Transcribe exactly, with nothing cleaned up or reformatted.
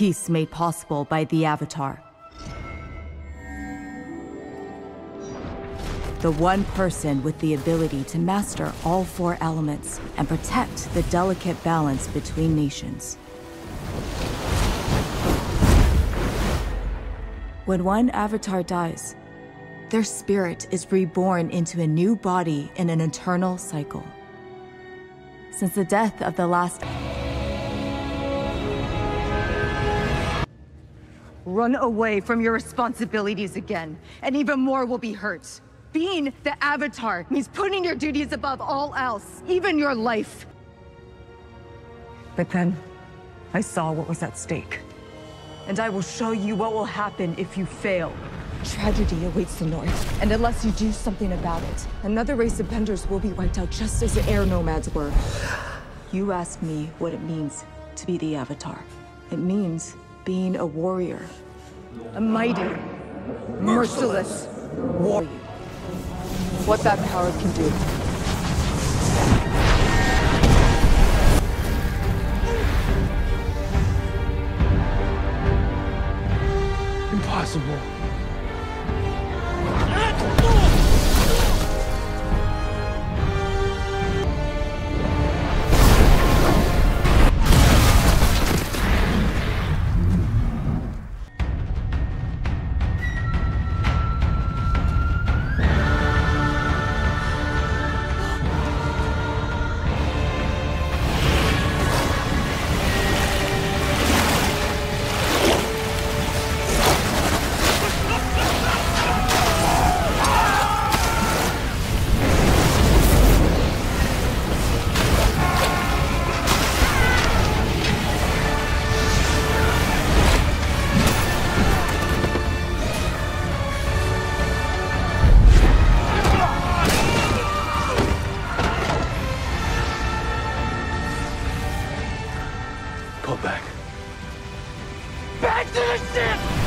peace made possible by the Avatar. The one person with the ability to master all four elements and protect the delicate balance between nations. When one Avatar dies, their spirit is reborn into a new body in an eternal cycle. Since the death of the last... Run away from your responsibilities again, and even more will be hurt. Being the Avatar means putting your duties above all else, even your life. But then, I saw what was at stake. And I will show you what will happen if you fail. Tragedy awaits the North, and unless you do something about it, another race of Benders will be wiped out just as the Air Nomads were. You asked me what it means to be the Avatar. It means being a warrior. A mighty, merciless warrior. What that power can do. Impossible. Pull back. Back to the ship!